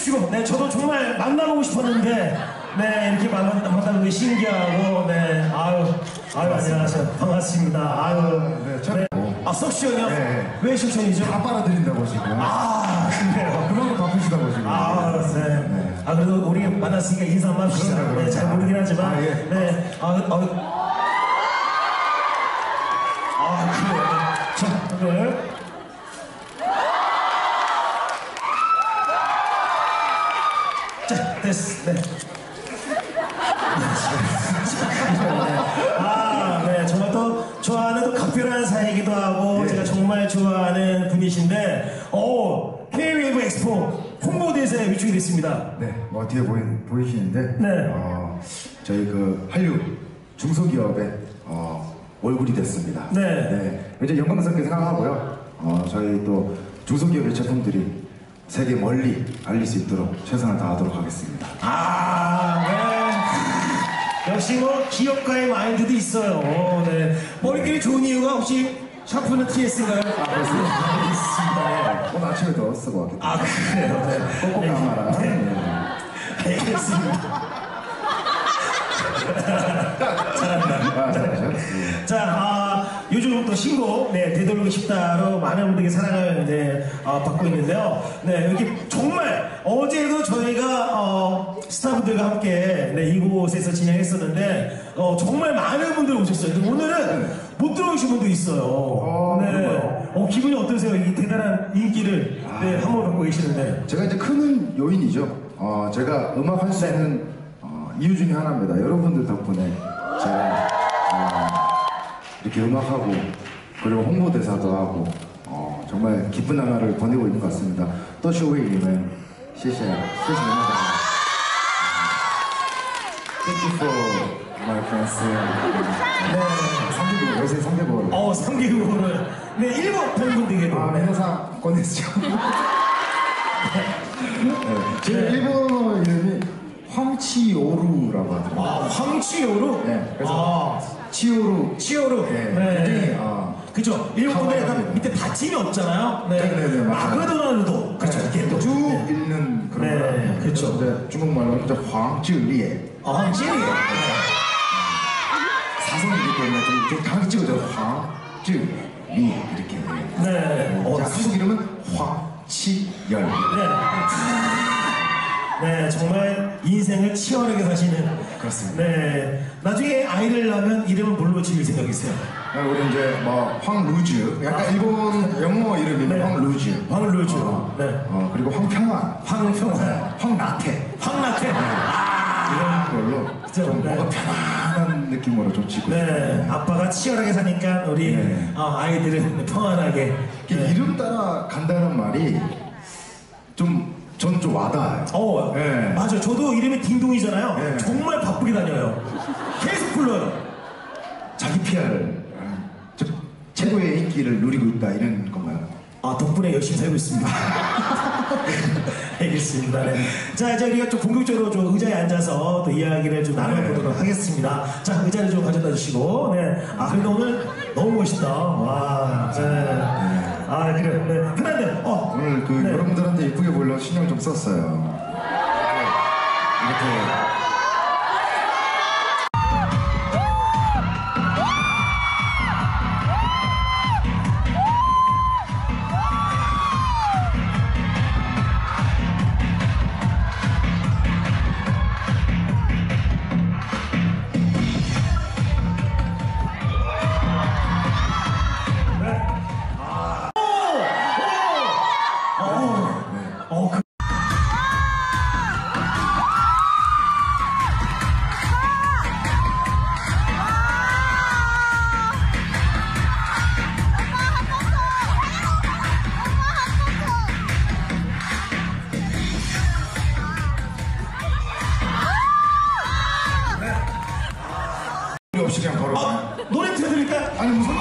주시고, 네, 저도 정말 만나보고 싶었는데, 네, 이렇게 만나는 게 신기하고, 네, 아유, 안녕하세요. 반갑습니다. 아유, 네, 네. 아, 석션이요? 네. 왜 석션이죠? 다 빨아들인다고 지금. 아, 그래요? 그만큼 바쁘시다고 지금. 아, 네. 네. 아, 그래도 우리 만났으니까 인사 한번 합시다. 그럼요. 네, 잘 모르긴 하지만. 아, 예. 네. 그래요. 자, 네. 자, 됐어. 네. 아, 네. 정말 또 좋아하는 또 각별한 사이이기도 하고, 예. 제가 정말 좋아하는 분이신데, K-웨이브 엑스포 홍보대사에 위촉이 됐습니다. 네, 뭐 뒤에 보이시는데, 네. 저희 그 한류 중소기업의 얼굴이 됐습니다. 네. 이제 영광스럽게 생각하고요. 저희 또 중소기업의 제품들이 세계 멀리 알릴 수 있도록 최선을 다하도록 하겠습니다. 아, 네. 역시 뭐 기업가의 마인드도 있어요. 네. 머리끼리 좋은 이유가 혹시 샤프는 TS인가요? 아, 그렇습니다. 알겠습니다. 네. 오늘 아침에도 쓰고 왔기 때문에. 아, 그래요? 네. 꼭꼭 감아라. 네. 알겠습니다. 잘한다. 잘하죠. 자, 요즘 또 신곡, 네, 되돌리고 싶다로 많은 분들에게 사랑을, 네, 받고 있는데요. 네, 이렇게 정말 어제도 저희가, 스타분들과 함께, 네, 이곳에서 진행했었는데, 정말 많은 분들이 오셨어요. 근데 오늘은 못 들어오신 분도 있어요. 네. 기분이 어떠세요? 이 대단한 인기를, 네, 한번 받고 계시는데. 제가 이제 큰 요인이죠. 제가 음악 할 수 있는 이유 중에 하나입니다. 여러분들 덕분에 제가 이렇게 음악하고 그리고 홍보대사도 하고 정말 기쁜 나날을 보내고 있는 것 같습니다. 또 쇼웨이님은谢谢 Thank you for my friends. 네, 3개월, 요새 3개월. 3개월을. 네, 일본 팬분들에게도. 회사 꺼냈죠. 제 일본어 이름이 황치오루라고 하더라고요. 황치오루? 네, 그래서 치오루. 네. 굉장히 그쵸. 일본에 약간 밑에 받침이 없잖아요. 네, 맞아요. 마그도나르도. 그쵸. 이렇게 또 쭉 읽는 그런 네, 거예요. 그쵸. 근데 중국말로는 이제 황쯔리에. 황찌리. 사성이기 때문에 좀 강하게 찍어줘. 황쯔리 이렇게. 네. 한국 이름은 황치열. 네, 정말 인생을 치열하게 사시는. 그렇습니다. 네. 나중에 아이를 낳으면 이름은 뭘로 지을 생각이세요? 우리 이제 뭐 황루즈. 약간 일본 영어 이름이 네. 황루즈. 황루즈. 네. 그리고 황평환. 황평환. 황나태. 황나태. 이런 걸로 그쵸? 좀 네. 뭔가 편안한 느낌으로 좀 짓고 네, 아빠가 치열하게 사니까 우리 네. 아이들은 평안하게. 네. 이름 따라 간다는 말이 저는 좀 와닿아요. 네. 맞아. 저도 이름이 딩동이잖아요. 네. 정말 바쁘게 다녀요. 계속 불러요. 자기 PR 최고의 인기를 누리고 있다 이런 건가요? 덕분에 열심히 살고 있습니다. 알겠습니다. 네. 자, 이제 우리가 좀 본격적으로 좀 의자에 앉아서 또 이야기를 좀 나눠보도록 하겠습니다. 자, 의자를 좀 가져다 주시고. 네. 근데 오늘 너무 멋있다. 와, 네. 그래요. 네. 편한데, 오늘 네. 여러분들한테 예쁘게 보려고 신경 좀 썼어요. 이렇게. 없이 그냥 걸어. 노래 틀어드릴까요? 아니 무슨